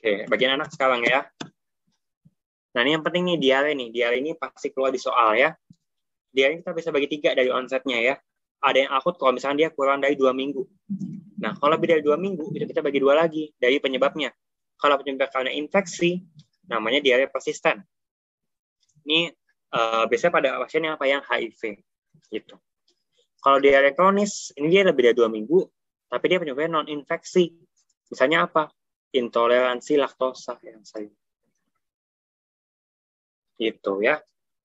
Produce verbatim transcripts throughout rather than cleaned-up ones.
Oke, bagian anak sekarang ya. Nah, ini yang penting nih, diare nih. Diare ini pasti keluar di soal ya. Diare kita bisa bagi tiga dari onsetnya ya. Ada yang akut kalau misalnya dia kurang dari dua minggu. Nah, kalau lebih dari dua minggu, itu kita bagi dua lagi dari penyebabnya. Kalau penyebab karena infeksi, namanya diare persisten. Ini uh, biasanya pada pasien yang apa yang H I V gitu. Kalau diare kronis, ini dia lebih dari dua minggu, tapi dia penyebabnya non-infeksi. Misalnya apa? Intoleransi laktosa yang saya. Gitu ya.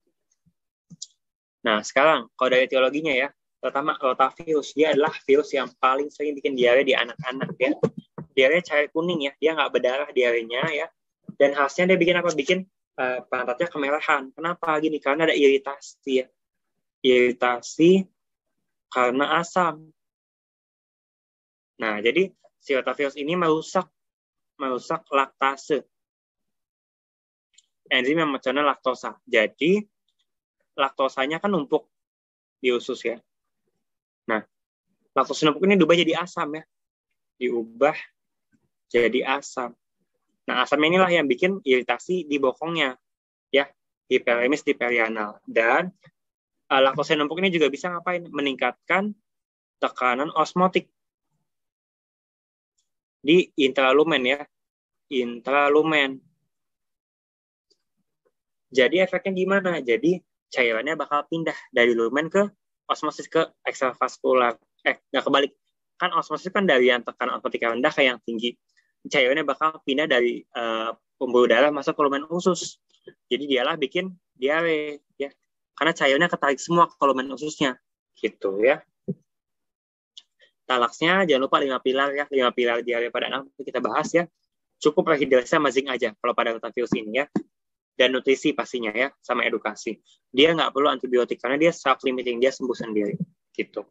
Nah, sekarang kalau dari etiologinya ya, pertama rotavirus, dia adalah virus yang paling sering bikin diare di anak-anak ya. Diare cair kuning ya, dia nggak berdarah diarenya ya. Dan khasnya dia bikin apa? Bikin uh, pantatnya kemerahan. Kenapa gini? Karena ada iritasi ya. Iritasi karena asam. Nah, jadi si rotavirus ini merusak merusak laktase. Enzim yang mencerna laktosa. Jadi laktosanya kan numpuk di usus ya. Nah, laktosa numpuk ini diubah jadi asam ya. Diubah jadi asam. Nah, asam inilah yang bikin iritasi di bokongnya ya, hiperemis di perianal. Dan uh, laktosa numpuk ini juga bisa ngapain? Meningkatkan tekanan osmotik di intralumen ya. Intralumen. Jadi efeknya gimana? Jadi cairannya bakal pindah dari lumen ke osmosis ke ekstravaskular. Eh, nggak kebalik. Kan osmosis kan dari yang tekanan osmotik rendah ke yang tinggi. Cairannya bakal pindah dari uh, pembuluh darah masuk ke lumen usus. Jadi dialah bikin diare ya. Karena cairannya ketarik semua ke lumen ususnya. Gitu ya. Talaksnya jangan lupa lima pilar ya. lima pilar diare pada anak kita bahas ya. Cukup rehidrasi sama zinc aja kalau pada rotavirus ini ya. Dan nutrisi pastinya ya, sama edukasi. Dia nggak perlu antibiotik karena dia self-limiting, dia sembuh sendiri. Gitu.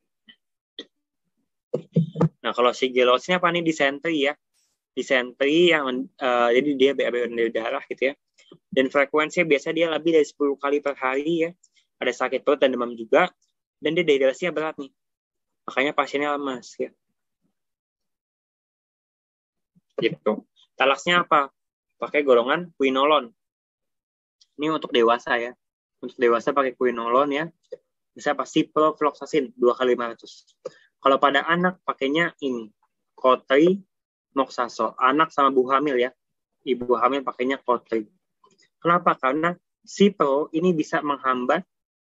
Nah, kalau sigilosis apa nih? Disentri ya. Disentri yang uh, jadi dia B A B dari darah gitu ya. Dan frekuensinya biasa dia lebih dari sepuluh kali per hari ya. Ada sakit perut dan demam juga. Dan dia dehidrasinya berat nih. Makanya pasiennya lemas ya. Gitu. Talaksnya apa? Pakai golongan quinolone. Ini untuk dewasa ya. Untuk dewasa pakai quinolone ya. Bisa pasti ciprofloxacin dua kali lima ratus. Kalau pada anak pakainya ini. Kotri, moxazole. Anak sama ibu hamil ya. Ibu hamil pakainya kotri. Kenapa? Karena cipro ini bisa menghambat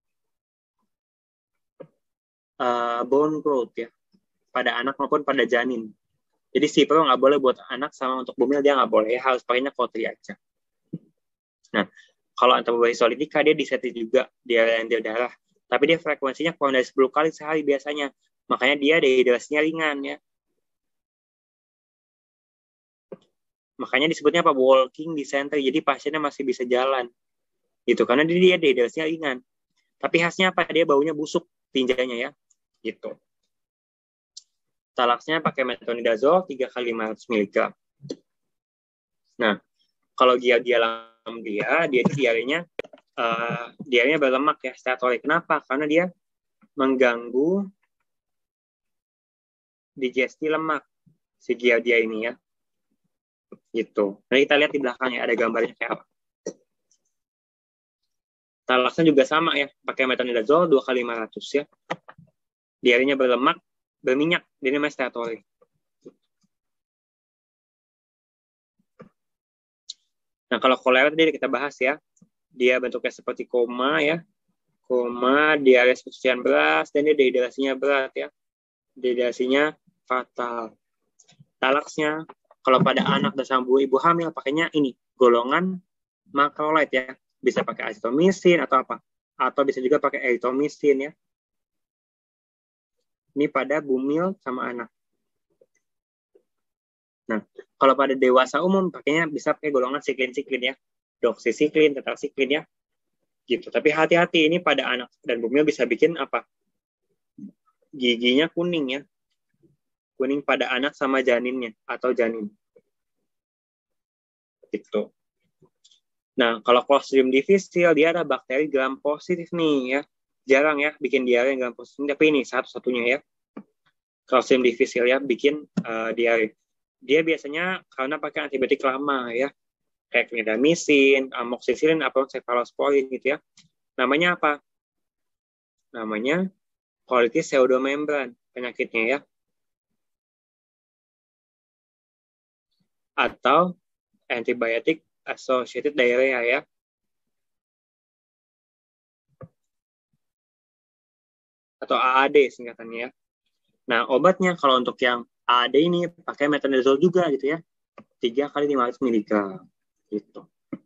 uh, bone growth ya. Pada anak maupun pada janin. Jadi cipro nggak boleh buat anak sama untuk bumil dia nggak boleh. Harus pakainya kotri aja. Nah, kalau antibody solidika dia disetting juga diare yang darah, tapi dia frekuensinya kurang dari sepuluh kali sehari biasanya. Makanya dia dehidrasinya ringan ya. Makanya disebutnya apa? Walking dysentery. Jadi pasiennya masih bisa jalan. Gitu karena dia dehidrasinya ringan. Tapi khasnya apa? Dia baunya busuk tinjanya ya. Gitu. Talaksnya pakai metronidazole tiga kali lima ratus miligram. Nah, kalau dia dia dia dia diarenya uh, diarenya berlemak ya, steatorik. Kenapa? Karena dia mengganggu digesti lemak si giardia ini ya. Gitu. Nah, kita lihat di belakangnya ada gambarnya kayak apa. Talaksnya juga sama ya, pakai metronidazole dua kali lima ratus ya. Diarenya berlemak, berminyak, dia namanya steatorik. Nah, kalau kolera tadi kita bahas ya. Dia bentuknya seperti koma ya. Koma, diare pencucian beras, dan dia dehidrasinya berat ya. Dehidrasinya fatal. Talaksnya, kalau pada anak dan sama ibu hamil, pakainya ini, golongan macrolide ya. Bisa pakai azithromycin atau apa. Atau bisa juga pakai erythromycin ya. Ini pada bumil sama anak. Nah, kalau pada dewasa umum, pakainya bisa pakai golongan siklin-siklin ya. Doxycycline, tetracycline ya. Gitu. Tapi hati-hati, ini pada anak dan bumil bisa bikin apa? Giginya kuning ya. Kuning pada anak sama janinnya atau janin. Gitu. Nah, kalau Clostridium difficile dia ada bakteri gram positif nih ya. Jarang ya bikin diare gram positif, tapi ini satu-satunya ya. Clostridium difficile ya bikin uh, diare. Dia biasanya karena pakai antibiotik lama ya, kayak clindamycin, amoxicillin, atau cephalosporin gitu ya. Namanya apa? Namanya colitis pseudomembran penyakitnya ya. Atau antibiotic associated diarrhea ya. Atau A A D singkatannya ya. Nah, obatnya kalau untuk yang A A D ini pakai metronidazole juga gitu ya. tiga kali lima ratus miligram gitu.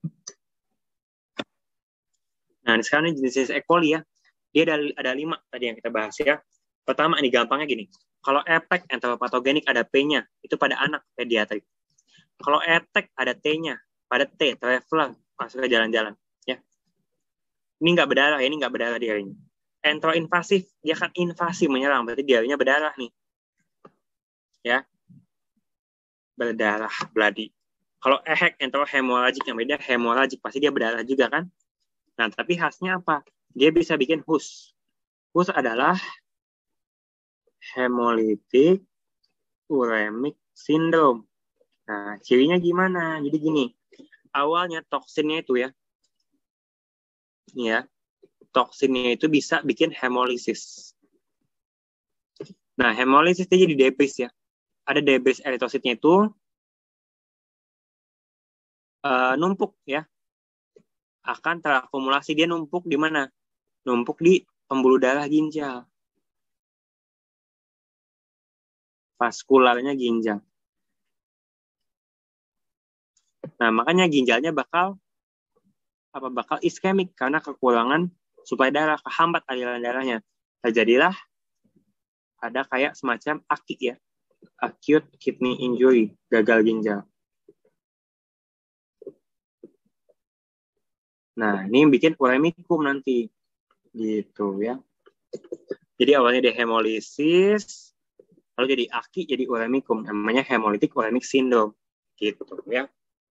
Nah, ini sekarang ini jenis E. coli ya. Dia ada, ada lima tadi yang kita bahas ya. Pertama, ini gampangnya gini. Kalau efek enteropatogenik ada P-nya, itu pada anak pediatrik. Kalau etek ada T-nya, pada T, traveler, masuk ke jalan-jalan. Ya. Ini nggak berdarah ya, ini nggak berdarah diarenya. Enteroinvasif, dia kan invasi menyerang, berarti diarenya berdarah nih. Ya. Berdarah, bloody. Kalau ehek, enterohemoragik, yang beda hemoragik, pasti dia berdarah juga kan. Nah, tapi khasnya apa? Dia bisa bikin H U S. H U S adalah hemolytic uremic syndrome. Nah, cirinya gimana? Jadi gini, awalnya toksinnya itu ya, ini ya, toksinnya itu bisa bikin hemolisis. Nah, hemolisis itu jadi debris ya. Ada debris eritrositnya itu uh, numpuk ya, akan terakumulasi. Dia numpuk di mana? Numpuk di pembuluh darah ginjal. Vaskularnya ginjal. Nah, makanya ginjalnya bakal apa bakal iskemik karena kekurangan suplai darah, kehambat aliran darahnya. Nah, jadilah ada kayak semacam A K I ya, acute kidney injury, gagal ginjal. Nah, ini yang bikin uremikum nanti gitu ya. Jadi awalnya dia hemolisis, lalu jadi A K I, jadi uremikum, namanya hemolytic uremic syndrome gitu ya.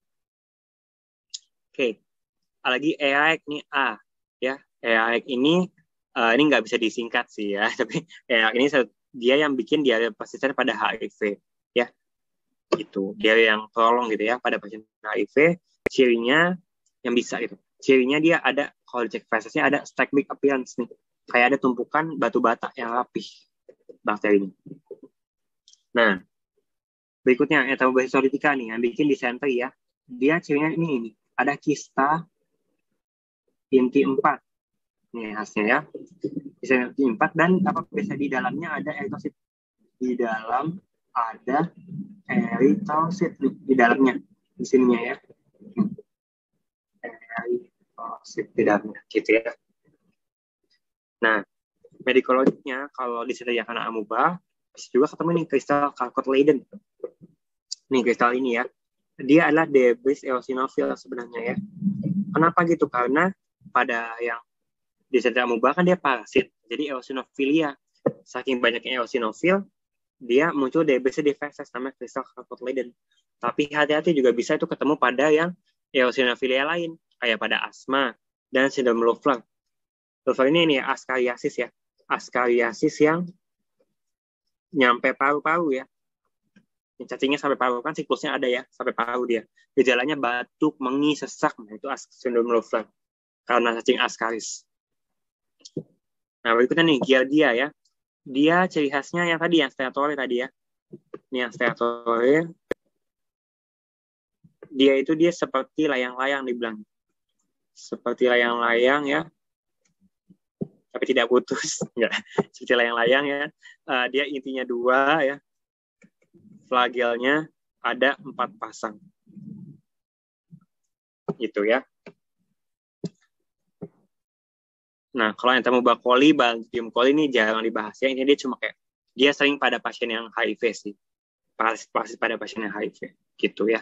Oke, lagi E A E C nih A ya. E A E C ini uh, ini nggak bisa disingkat sih ya, tapi E A E C ini dia yang bikin dia persisten pada H I V ya. Gitu. Dia yang tolong gitu ya pada pasien H I V. Cirinya yang bisa gitu. Cirinya dia ada, kalau dicek fesesnya ada stack-big appearance nih. Kayak ada tumpukan batu bata yang rapih bakterinya. Nah, berikutnya Enterobacter solitica nih yang bikin disenteri ya. Dia cirinya ini ini. Ada kista inti empat. Nih khasnya ya. Kista inti empat dan apa biasa di dalamnya ada eritrosit. Di dalam ada eritrosit nih di dalamnya. Di sininya ya. Eritrosit di dalamnya gitu ya. Nah, medikologiknya kalau disediakan amuba bisa juga ketemu nih kristal Charcot Leyden. Nih kristal ini ya, dia adalah debris eosinofil sebenarnya ya. Kenapa gitu? Karena pada yang disediakan amuba kan dia parasit, jadi eosinofilia. Saking banyaknya eosinofil, dia muncul debrisnya di feses namanya kristal Charcot Leyden. Tapi hati-hati juga bisa itu ketemu pada yang eosinofilia lain, kayak pada asma dan sindrom Loeffler. Loeffler ini ini askariasis ya. Askariasis yang nyampe paru-paru ya. Cacingnya sampai paru, kan siklusnya ada ya, sampai paru dia. Gejalanya batuk, mengi, sesak, nah itu sindrom Loeffler karena cacing askaris. Nah, berikutnya nih, Giardia ya. Dia ciri khasnya yang tadi, yang steatore tadi ya. Ini yang steatore. Dia itu dia seperti layang-layang dibilang. Seperti layang-layang ya. Tapi tidak putus. Enggak. Seperti layang-layang ya. Uh, dia intinya dua ya. Flagelnya ada empat pasang. Gitu ya. Nah, kalau yang Entamoeba coli, Bacterium coli ini jarang dibahas ya. Ini dia cuma kayak, dia sering pada pasien yang H I V sih. Pasti pada pasien yang H I V. Gitu ya.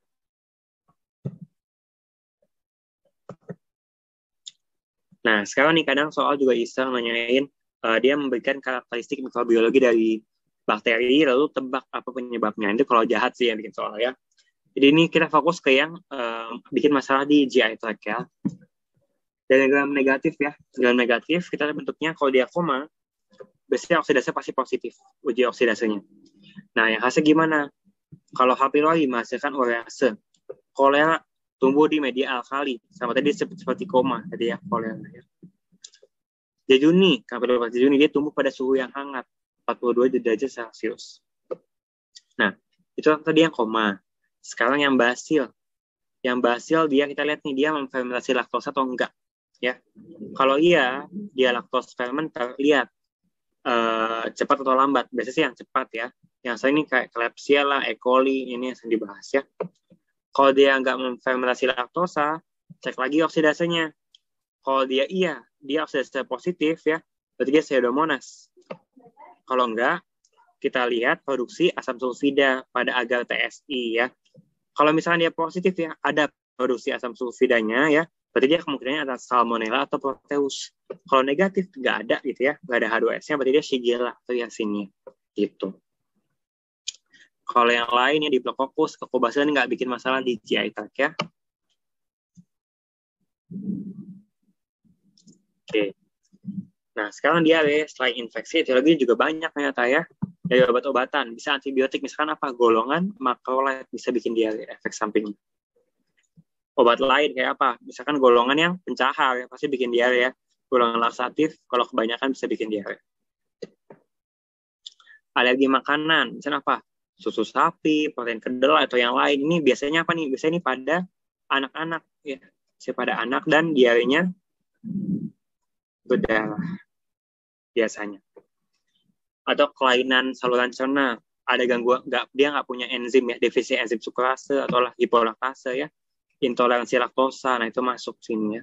Nah, sekarang nih kadang soal juga iseng nanyain, uh, dia memberikan karakteristik mikrobiologi dari bakteri, lalu tebak apa penyebabnya. Itu kalau jahat sih yang bikin soal ya. Jadi ini kita fokus ke yang uh, bikin masalah di G I tract ya. Diagram negatif ya. Diagram negatif, kita bentuknya kalau dia koma, biasanya oksidasi pasti positif, uji oksidasinya. Nah, yang khasnya gimana? Kalau H. pylori menghasilkan urease. Kolera tumbuh di media alkali. Sama tadi seperti koma tadi ya, kolera. Jejuni, Campylobacter jejuni dia tumbuh pada suhu yang hangat, empat puluh dua derajat Celcius. Nah, itu tadi yang koma. Sekarang yang basil. Yang basil dia kita lihat nih dia memfermentasi laktosa atau enggak, ya. Kalau iya, dia laktos fermenter, lihat uh, cepat atau lambat. Biasanya sih yang cepat ya. Yang sering ini kayak Klebsiella, E. coli, ini yang sering dibahas ya. Kalau dia nggak memfermentasi laktosa, cek lagi oksidasenya. Kalau dia iya, dia oksidasi positif ya, berarti dia Pseudomonas. Kalau enggak, kita lihat produksi asam sulfida pada agar T S I ya. Kalau misalnya dia positif ya, ada produksi asam sulfidanya ya, berarti dia kemungkinannya ada Salmonella atau Proteus. Kalau negatif nggak ada gitu ya, nggak ada H dua S-nya, berarti dia Shigella atau Yersinia gitu. Kalau yang lain ya Diplococcus, Lactobacillus nggak bikin masalah di G I tract ya. Oke. Nah, sekarang diare selain infeksi, etiologi juga banyak ternyata ya. Dari obat-obatan, bisa antibiotik, misalkan apa? Golongan macrolide bisa bikin diare, efek samping. Obat lain kayak apa? Misalkan golongan yang pencahar, ya, pasti bikin diare ya. Golongan laksatif, kalau kebanyakan bisa bikin diare. Alergi makanan, misalnya apa? Susu sapi, protein kedelai, atau yang lain. Ini biasanya apa nih? Biasanya ini pada anak-anak ya. Biasanya pada anak dan diarenya berdarah biasanya. Atau kelainan saluran cerna, ada gangguan, nggak, dia nggak punya enzim ya, defisi enzim sukrase atau hipolaktase ya, intoleransi laktosa, nah itu masuk sini ya.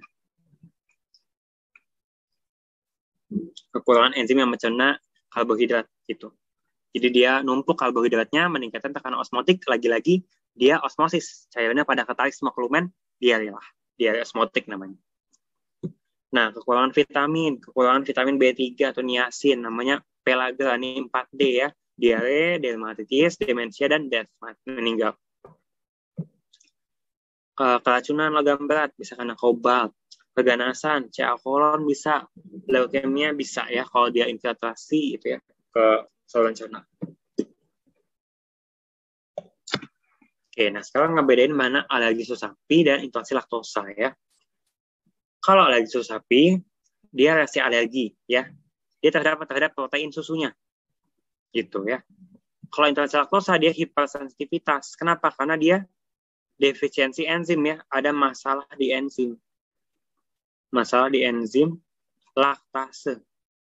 Kekurangan enzim yang mencerna karbohidrat gitu. Jadi dia numpuk karbohidratnya, meningkatkan tekanan osmotik, lagi-lagi dia osmosis, cairannya pada ketarik semua kelumen, diare lah, diare osmotik namanya. Nah, kekurangan vitamin, kekurangan vitamin B tiga atau niacin, namanya pellagra, ini empat D ya, diare, dermatitis, demensia, dan death, meninggal. Keracunan logam berat, bisa karena kobalt, keganasan, C-alkoholon bisa, leukemia bisa ya, kalau dia infiltrasi gitu ya, ke saluran cerna. Oke, nah sekarang ngebedain mana alergi susu sapi dan intoleransi laktosa ya. Kalau alergi susu sapi, dia reaksi alergi ya. Dia terhadap terhadap protein susunya. Gitu ya. Kalau intoleransi laktosa dia hipersensitivitas. Kenapa? Karena dia defisiensi enzim ya, ada masalah di enzim. Masalah di enzim laktase.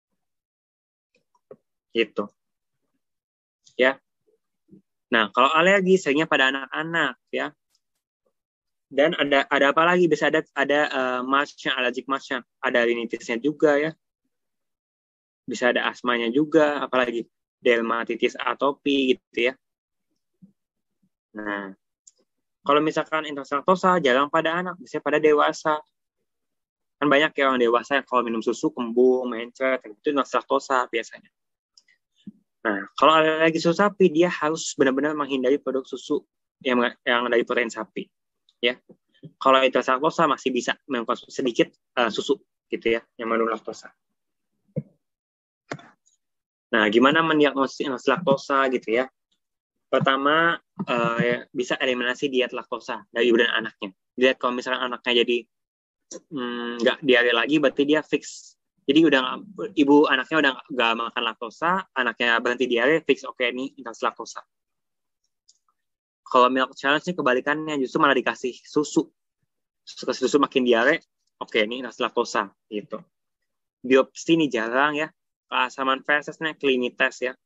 Gitu. Ya. Nah, kalau alergi seringnya pada anak-anak ya. Dan ada ada apa lagi? Bisa ada ada uh, march-nya, allergic march-nya, ada rinitisnya juga ya. Bisa ada asmanya juga, apalagi dermatitis atopi gitu ya. Nah, kalau misalkan intoleransi laktosa jarang pada anak, bisa pada dewasa. Kan banyak ya orang dewasa yang kalau minum susu kembung, mencret, itu intoleransi laktosa biasanya. Nah, kalau alergi susu sapi, dia harus benar-benar menghindari produk susu yang yang dari protein sapi. Ya, kalau intoleransi laktosa masih bisa mengkonsumsi sedikit uh, susu gitu ya, yang mengandung laktosa. Nah, gimana mendiagnosis intoleransi laktosa gitu ya? Pertama, uh, ya, bisa eliminasi diet laktosa dari ibu dan anaknya. Lihat kalau misalnya anaknya jadi nggak hmm, diare lagi, berarti dia fix. Jadi udah ibu anaknya udah nggak makan laktosa, anaknya berhenti diare, fix oke okay, ini intoleransi laktosa. Kalau milk challenge ini kebalikannya, justru malah dikasih susu. Susu susu makin diare, oke okay, ini intoleransi laktosa gitu. Biopsi ini jarang ya. Keasaman fesesnya klinis test ya.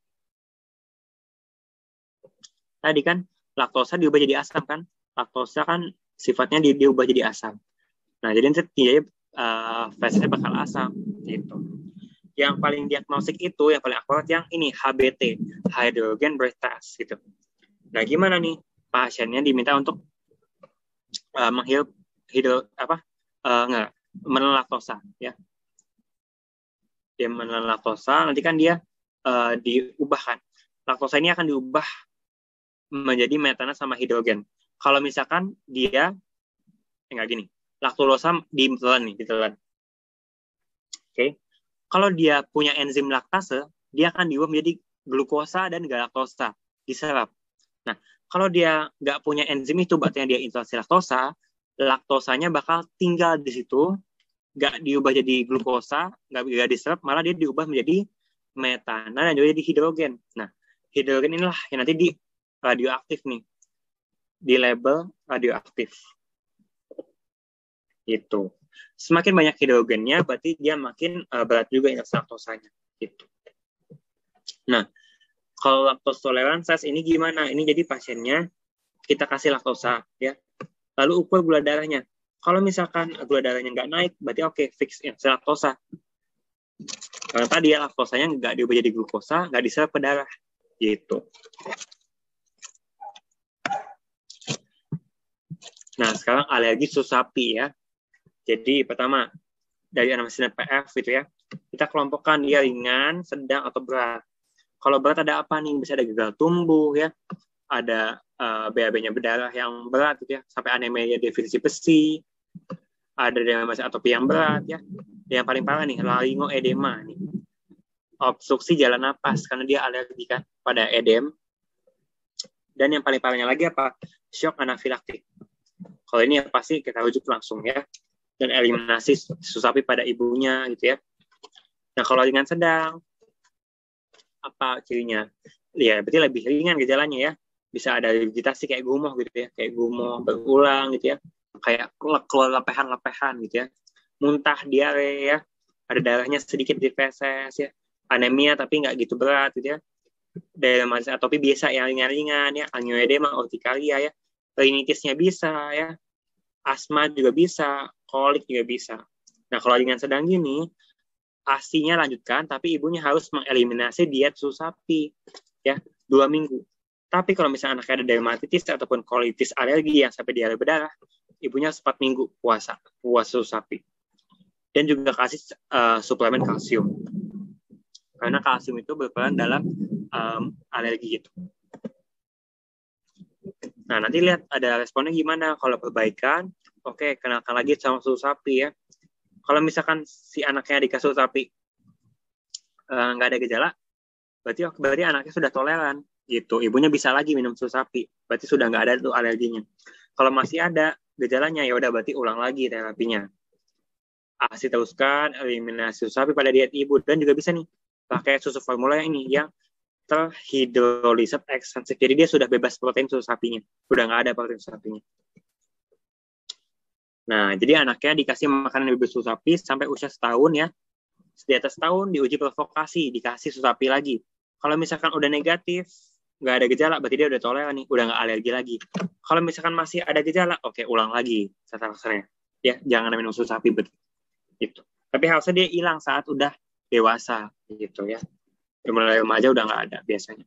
Tadi kan laktosa diubah jadi asam kan? Laktosa kan sifatnya di, diubah jadi asam. Nah, jadi nanti uh, fesesnya bakal asam gitu. Yang paling diagnostik itu, yang paling akurat yang ini H B T, hydrogen breath test gitu. Nah, gimana nih? Pasiennya diminta untuk uh, menghirup hidro apa? Uh, enggak, menelan laktosa ya. Dia menelan laktosa, nanti kan dia uh, diubahkan. Laktosa ini akan diubah menjadi metana sama hidrogen. Kalau misalkan dia enggak gini, laktulosa ditelan nih, ditelan. Oke. Okay. Kalau dia punya enzim laktase, dia akan diubah menjadi glukosa dan galaktosa, diserap. Nah, kalau dia nggak punya enzim itu, berarti dia intoleransi laktosa, laktosanya bakal tinggal di situ, nggak diubah jadi glukosa, nggak, nggak diserap, malah dia diubah menjadi metana dan juga jadi hidrogen. Nah, hidrogen inilah yang nanti di radioaktif nih, di label radioaktif. Itu. Semakin banyak hidrogennya, berarti dia makin uh, berat juga intoleransi laktosanya. Gitu. Nah, kalau laktos toleransi ini gimana? Ini jadi pasiennya kita kasih laktosa, ya. Lalu ukur gula darahnya. Kalau misalkan gula darahnya nggak naik, berarti oke, okay, fix intoleransi laktosa. Karena tadi ya laktosanya nggak diubah jadi glukosa, nggak diserap ke darah, gitu. Nah, sekarang alergi susu sapi ya. Jadi pertama dari anamnesis P F gitu ya, kita kelompokkan dia ringan, sedang atau berat. Kalau berat ada apa nih? Bisa ada gagal tumbuh ya, ada uh, B A B-nya berdarah yang berat gitu ya, sampai anemia defisisi besi, ada dermatitis atopi yang berat ya. Yang paling parah nih, laringoedema nih, obstruksi jalan napas karena dia alergi kan pada edem. Dan yang paling parahnya lagi apa? Shock anafilaktik. Kalau ini ya pasti kita rujuk langsung ya, dan eliminasi susu sapi pada ibunya gitu ya. Nah kalau ringan sedang, apa cirinya? Ya berarti lebih ringan gejalanya ya. Bisa ada regurgitasi kayak gumoh gitu ya, kayak gumoh berulang gitu ya, kayak keluar lepehan-lepehan gitu ya, muntah, diare ya, ada darahnya sedikit di feses ya, anemia tapi nggak gitu berat gitu ya, dermatitis atopi biasa yang ringan-ringan ya, angioedema, urtikaria ya, rinitisnya bisa ya, asma juga bisa, kolik juga bisa. Nah kalau ringan sedang gini, asinya lanjutkan, tapi ibunya harus mengeliminasi diet susu sapi ya dua minggu. Tapi kalau misalnya anaknya ada dermatitis ataupun kolitis alergi yang sampai diare berdarah, ibunya empat minggu puasa puasa susu sapi. Dan juga kasih uh, suplemen kalsium, karena kalsium itu berperan dalam um, alergi itu. Nah nanti lihat ada responnya gimana. Kalau perbaikan, oke okay, kenalkan lagi sama susu sapi ya. Kalau misalkan si anaknya dikasih susu sapi nggak uh, ada gejala, berarti berarti anaknya sudah toleran gitu. Ibunya bisa lagi minum susu sapi, berarti sudah nggak ada tuh alerginya. Kalau masih ada gejalanya, ya udah berarti ulang lagi terapinya. Asi teruskan eliminasi susu sapi pada diet ibu, dan juga bisa nih pakai susu formula yang ini yang terhidrolisat ekstensif. Jadi dia sudah bebas protein susu sapinya, udah nggak ada protein susu sapinya. Nah, jadi anaknya dikasih makanan bebas susu sapi sampai usia setahun ya. Di atas setahun diuji provokasi, dikasih susu sapi lagi. Kalau misalkan udah negatif, nggak ada gejala, berarti dia udah toleran nih, udah nggak alergi lagi. Kalau misalkan masih ada gejala, oke, ulang lagi tata laksanya. Ya, jangan minum susu sapi betul. Gitu. Tapi harusnya dia hilang saat udah dewasa, gitu ya. Mulai remaja udah nggak ada biasanya.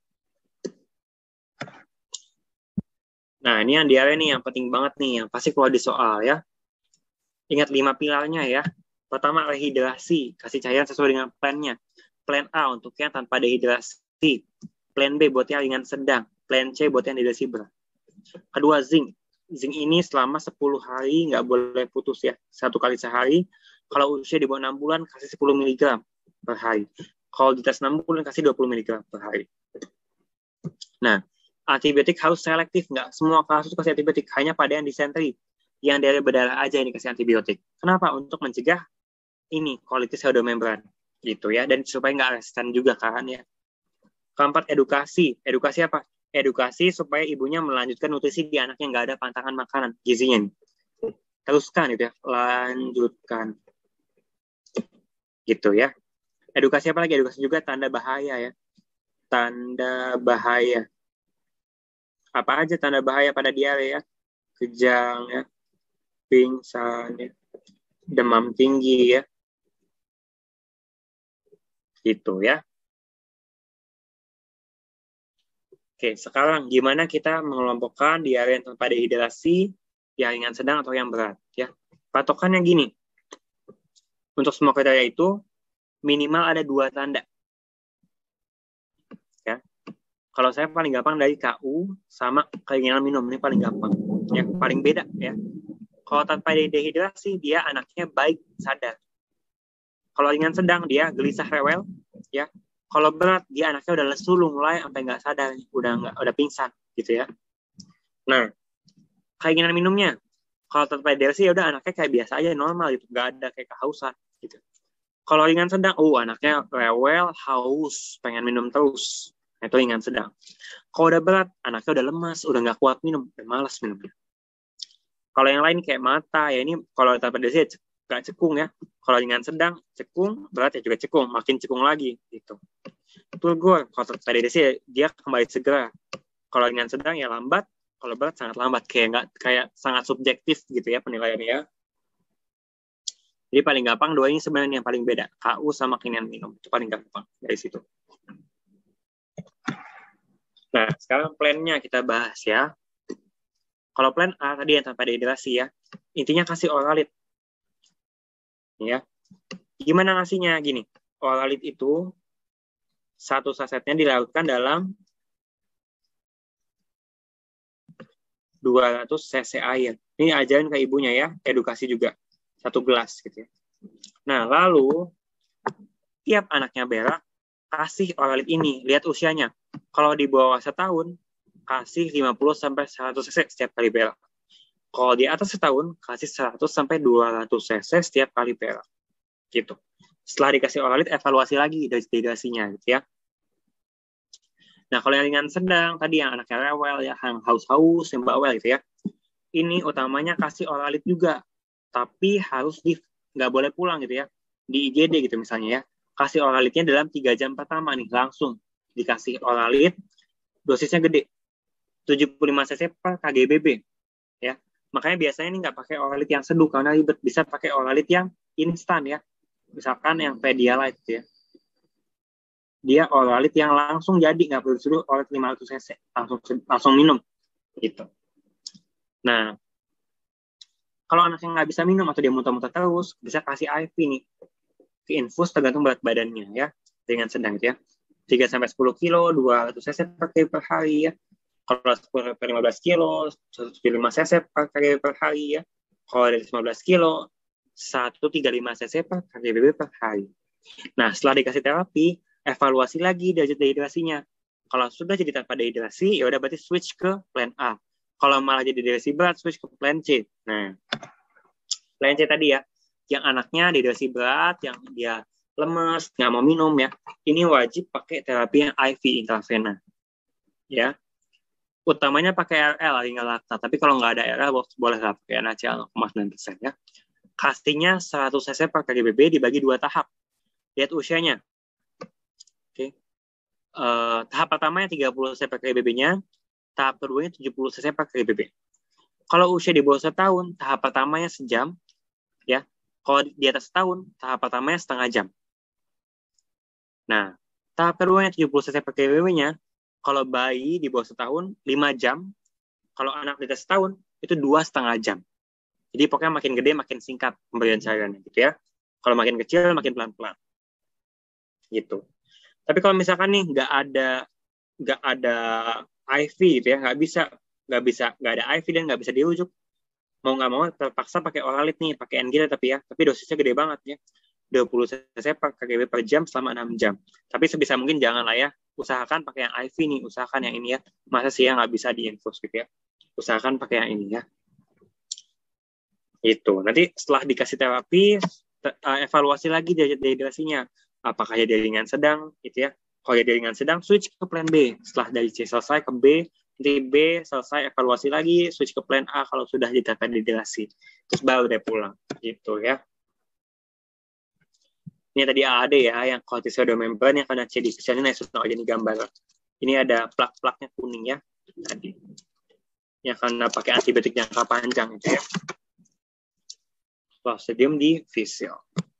Nah, ini yang diare nih, yang penting banget nih, yang pasti keluar di soal ya. Ingat lima pilarnya ya. Pertama, rehidrasi, kasih cairan sesuai dengan plan-nya. Plan A untuk yang tanpa dehidrasi. Plan B buat yang ringan sedang. Plan C buat yang dehidrasi berat. Kedua, zinc. Zinc ini selama sepuluh hari nggak boleh putus ya. Satu kali sehari. Kalau usia di bawah enam bulan, kasih sepuluh miligram per hari. Kalau di atas enam bulan, kasih dua puluh miligram per hari. Nah, antibiotik harus selektif. Nggak semua kasus kasih antibiotik. Hanya pada yang disenteri. Yang dari berdarah aja yang dikasih antibiotik. Kenapa? Untuk mencegah ini kolitis pseudomembran gitu ya, dan supaya nggak resisten juga kan ya. Keempat, edukasi. Edukasi apa? Edukasi supaya ibunya melanjutkan nutrisi di anaknya, nggak ada pantangan makanan gizinya. Teruskan gitu ya, lanjutkan gitu ya. Edukasi apa lagi? Edukasi juga tanda bahaya ya. Tanda bahaya. Apa aja tanda bahaya pada diare ya? Kejang ya, pingsan ya, demam tinggi ya. Gitu ya. Oke, sekarang gimana kita mengelompokkan diare tanpa dehidrasi, yang ringan sedang atau yang berat ya. Patokannya gini. Untuk semua kriteria itu minimal ada dua tanda. Ya. Kalau saya paling gampang dari K U sama keinginan minum, ini paling gampang. Yang paling beda ya. Kalau tanpa dehidrasi dia anaknya baik, sadar. Kalau ringan sedang dia gelisah, rewel ya. Kalau berat dia anaknya udah lesu, mulai sampai nggak sadar, udah nggak, udah pingsan gitu ya. Nah, keinginan minumnya, kalau tanpa dehidrasi ya udah anaknya kayak biasa aja, normal gitu, nggak ada kayak kehausan gitu. Kalau ringan sedang, oh anaknya rewel, haus, pengen minum terus, itu ringan sedang. Kalau udah berat, anaknya udah lemas, udah nggak kuat minum, udah malas minumnya. Kalau yang lain kayak mata, ya ini kalau tanpa dehidrasi nggak cekung ya. Kalau ringan sedang, cekung, berat ya juga cekung, makin cekung lagi gitu. Betul gue, kalau tanpa dehidrasi ya, dia kembali segera. Kalau ringan sedang ya lambat, kalau berat sangat lambat, kayak nggak kayak sangat subjektif gitu ya penilaiannya ya. Jadi paling gampang dua ini sebenarnya yang paling beda, K U sama keinginan minum, itu paling gampang dari situ. Nah, sekarang plan-nya kita bahas ya. Kalau plan A tadi yang tanpa dehidrasi ya, intinya kasih Oralit. Ya. Gimana ngasihnya? Gini, Oralit itu satu sasetnya dilarutkan dalam dua ratus cc air. Ini ajarin ke ibunya ya, edukasi juga. Satu gelas gitu ya. Nah, lalu tiap anaknya berak, kasih Oralit ini. Lihat usianya. Kalau di bawah setahun, kasih lima puluh sampai seratus cc setiap kali berak. Kalau di atas setahun, kasih seratus sampai dua ratus cc setiap kali berak. Gitu. Setelah dikasih Oralit, evaluasi lagi dari dehidrasinya gitu ya. Nah, kalau yang ringan sedang, tadi yang anaknya rewel, ya, yang haus-haus, yang bawel gitu ya. Ini utamanya kasih Oralit juga. Tapi harus di, nggak boleh pulang gitu ya. Di I G D gitu misalnya ya. Kasih Oralitnya dalam tiga jam pertama nih, langsung. Dikasih Oralit, dosisnya gede. tujuh puluh lima cc per K G B B. Ya. Makanya biasanya ini nggak pakai Oralit yang seduh, karena ribet. Bisa pakai Oralit yang instan ya. Misalkan yang Pedialyte gitu ya. Dia Oralit yang langsung jadi, nggak perlu disuruh Oralit lima ratus cc, langsung langsung minum gitu. Nah, kalau anak yang nggak bisa minum atau dia muntah-muntah terus, bisa kasih I V nih, ke infus tergantung berat badannya ya, dengan sedang gitu ya. tiga sampai sepuluh kilo, dua ratus cc per, per hari ya. Kalau sepuluh sampai lima belas kilo, seratus tujuh puluh lima cc per kali per hari ya. Kalau dari lima belas kilo, seratus tiga puluh lima cc per K G B B per hari. Nah, setelah dikasih terapi, evaluasi lagi derajat dehidrasinya. Kalau sudah jadi tanpa dehidrasi, ya udah berarti switch ke plan A. Kalau malah jadi dehidrasi berat, switch ke plan C. Nah, plan C tadi ya, yang anaknya dehidrasi berat, yang dia lemes, nggak mau minum ya, ini wajib pakai terapi yang I V intravena. Ya, utamanya pakai R L, ringan laktat. Tapi kalau nggak ada R L, boleh lah pakai N A C L nol koma sembilan persen ya. Kasihnya seratus cc per K G B B dibagi dua tahap. Lihat usianya. Oke. Okay. Uh, tahap pertamanya tiga puluh cc per K G B B-nya, tahap keduanya tujuh puluh cc per K G B B. Kalau usia di bawah setahun, tahap pertamanya sejam, ya. Kalau di atas setahun, tahap pertamanya setengah jam. Nah, tahap keduanya tujuh puluh cc per K G B B-nya, kalau bayi di bawah setahun, lima jam. Kalau anak di atas setahun, itu dua setengah jam. Jadi pokoknya makin gede, makin singkat pemberian cairannya, gitu ya. Kalau makin kecil, makin pelan-pelan. Gitu. Tapi kalau misalkan nih nggak ada nggak ada I V gitu ya, nggak bisa nggak bisa nggak ada I V dan nggak bisa dirujuk, mau nggak mau terpaksa pakai Oralit nih, pakai N G tapi ya, tapi dosisnya gede banget ya, dua puluh cc per K G B per jam selama enam jam. Tapi sebisa mungkin jangan lah ya, usahakan pakai yang I V nih, usahakan yang ini ya. Masa sih ya nggak bisa diinfus gitu ya, usahakan pakai yang ini ya. Itu nanti setelah dikasih terapi, evaluasi lagi derajat dehidrasinya. Apakah jadi ringan sedang gitu ya. Kalau jadi ringan sedang, switch ke plan B. Setelah dari C selesai ke B, nanti B selesai, evaluasi lagi, switch ke plan A kalau sudah didapatkan dehidrasi. Terus baru dia pulang gitu ya. Ini tadi A D ya, yang cortisoidal membrane yang kena C D. Misalnya Nesus aja nih gambar. Ini ada plak-plaknya kuning ya tadi. Yang karena pakai antibiotik jangka panjang itu ya. Clostridium difficile.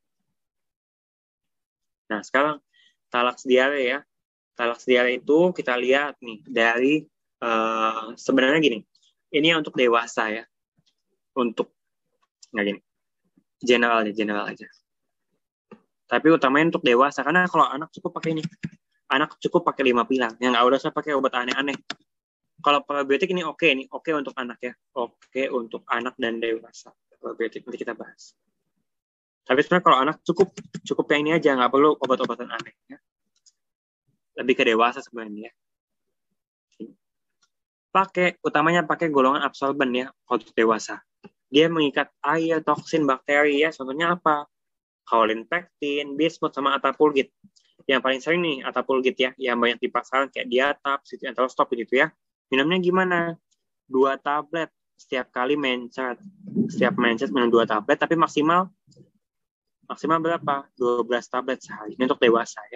Nah, sekarang talax diare ya. Talax diare itu kita lihat nih dari uh, sebenarnya gini. Ini untuk dewasa ya. Untuk nggak gini. General aja, general aja. Tapi utamanya untuk dewasa, karena kalau anak cukup pakai ini. Anak cukup pakai lima pilar. Yang nggak usah pakai obat aneh-aneh. Kalau probiotik ini oke okay, nih, oke okay untuk anak ya. Oke okay untuk anak dan dewasa. Probiotik nanti kita bahas. Tapi sebenarnya kalau anak cukup cukup yang ini aja, nggak perlu obat-obatan aneh. Ya. Lebih ke dewasa sebenarnya. Pakai, utamanya pakai golongan absorben ya, kalau dewasa. Dia mengikat air, toksin, bakteri ya. Contohnya apa? Kaolin pektin, bismut, sama atapulgit. Yang paling sering nih atapulgit ya, yang banyak di pasaran kayak Diatap, Citrostop gitu ya. Minumnya gimana? Dua tablet setiap kali mencet. Setiap mencet minum dua tablet, tapi maksimal maksimal berapa? dua belas tablet sehari. Ini untuk dewasa ya.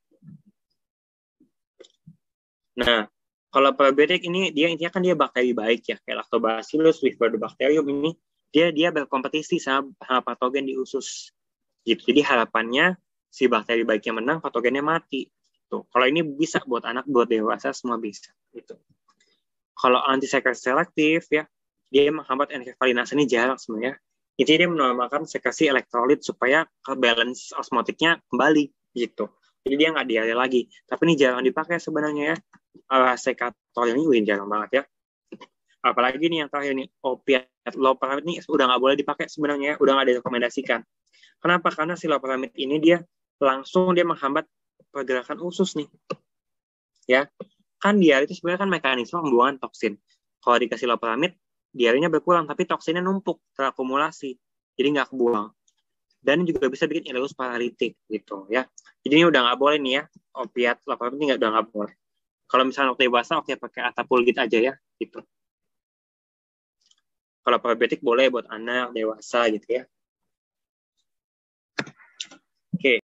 Nah, kalau probiotik ini dia intinya kan dia bakteri baik ya, kayak Lactobacillus, Bifidobacterium ini dia dia berkompetisi sama, sama patogen di usus. Gitu. Jadi harapannya si bakteri baiknya menang, patogennya mati. Tuh. Kalau ini bisa buat anak, buat dewasa semua bisa. Gitu. Kalau antisekresi selektif ya, dia menghambat enkefalinas ini jarang sebenarnya. Intinya dia menormalkan sekresi elektrolit supaya balance osmotiknya kembali gitu. Jadi dia nggak diare lagi. Tapi ini jarang dipakai sebenarnya ya. Uh, Sekatol ini wih, jarang banget ya. Apalagi nih yang terakhir nih, opiat loperamid ini udah nggak boleh dipakai sebenarnya, udah nggak direkomendasikan. Kenapa? Karena si loperamid ini dia langsung dia menghambat pergerakan usus nih. Ya, kan diare itu sebenarnya kan mekanisme pembuangan toksin. Kalau dikasih loperamid, diarenya berkurang, tapi toksinnya numpuk, terakumulasi, jadi nggak kebuang. Dan juga bisa bikin ileus paralitik gitu ya. Jadi ini udah nggak boleh nih ya, opiat loperamid ini udah nggak boleh. Kalau misalnya waktu dewasa, oke pakai atapulgit aja ya, gitu. Kalau probiotik boleh buat anak, dewasa gitu ya. Oke.